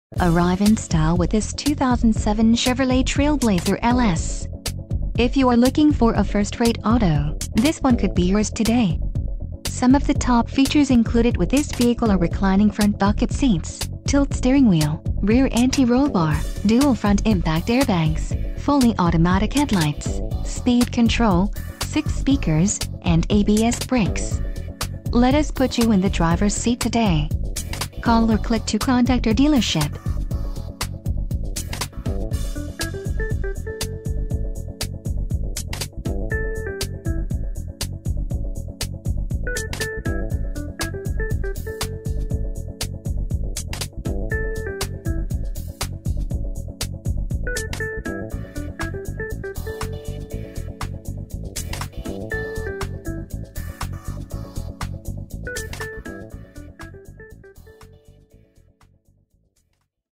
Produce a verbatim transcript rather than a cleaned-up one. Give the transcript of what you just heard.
Arrive in style with this two thousand seven Chevrolet TrailBlazer L S. If you are looking for a first-rate auto, this one could be yours today. Some of the top features included with this vehicle are reclining front bucket seats, tilt steering wheel, rear anti-roll bar, dual front impact airbags, fully automatic headlights, speed control, six speakers, and A B S brakes. Let us put you in the driver's seat today. Call or click to contact our dealership.